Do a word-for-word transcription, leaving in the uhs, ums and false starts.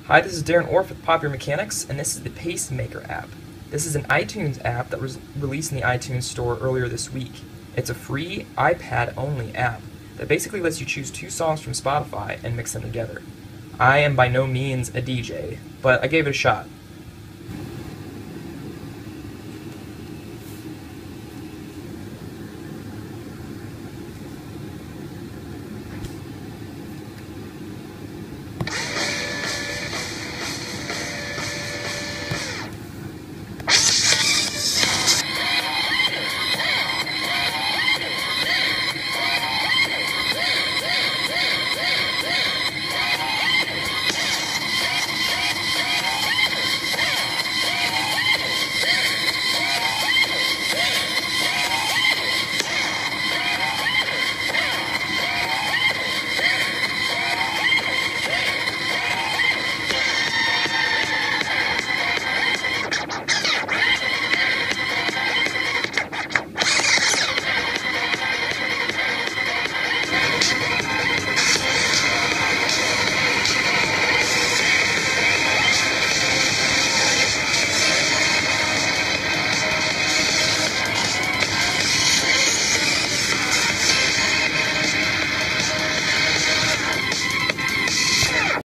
Hi, this is Darren Orff with Popular Mechanics, and this is the Pacemaker app. This is an iTunes app that was released in the iTunes store earlier this week. It's a free iPad-only app that basically lets you choose two songs from Spotify and mix them together. I am by no means a D J, but I gave it a shot.